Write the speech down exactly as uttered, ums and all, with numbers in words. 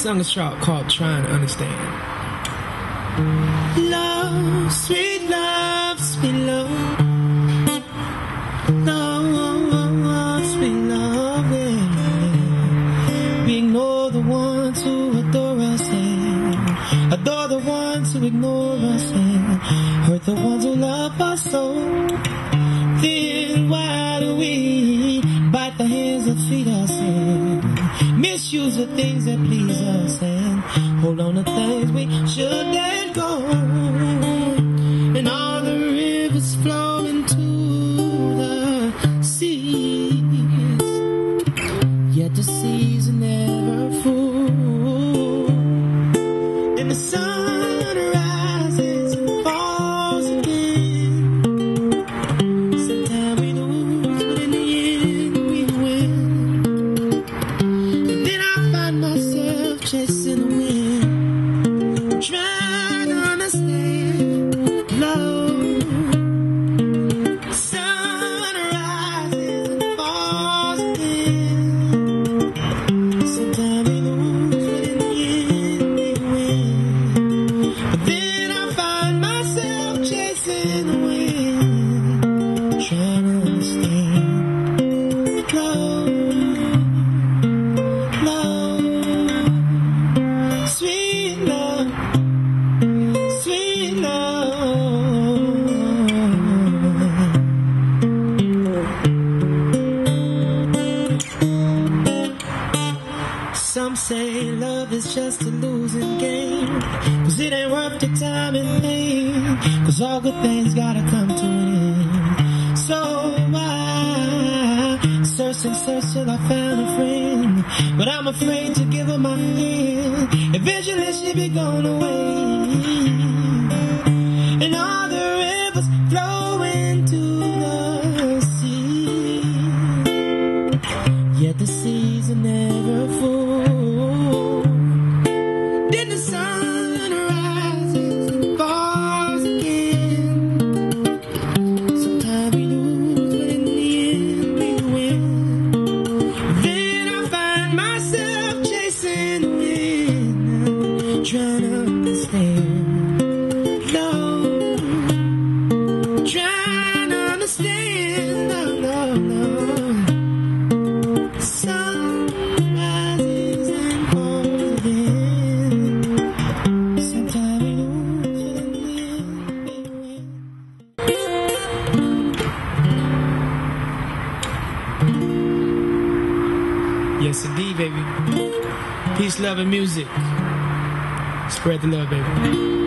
song is called Trying to Understand. Love, sweet love, sweet love. Love, sweet love, yeah. We ignore the ones who adore us and adore the ones who ignore us and hurt the ones who love us so. Then why do we bite the hands that feed us and misuse the things that please us and hold on to things we should let go? And all the rivers flow into the seas, yet the seas are never full. And the sun rises and falls again. Sometimes we lose, but in the end we win. And then I find myself chasing the wind, trying to understand love. Sun rises and falls again. Sometimes we lose, but in the end we win. But then I find myself chasing the wind, trying to understand love, love, sweet love, sweet love. Some say love is just a losing game, 'cause it ain't worth the time and pain, 'cause all good things gotta come to an end. So I search and search till I found a friend, but I'm afraid to give her my hand. Eventually she'll be gone away, and all the rivers flow into the sea, yet the seas are never full. Then the sun rises and falls again. Sometimes we lose, but in the end we win. Then I find myself chasing the wind, trying to understand love, trying to understand love, love, love. Sun rises and falls again. Sometimes we lose, but in the end we win. Yes, indeed, baby. Peace, love, and music. Spread the love, baby.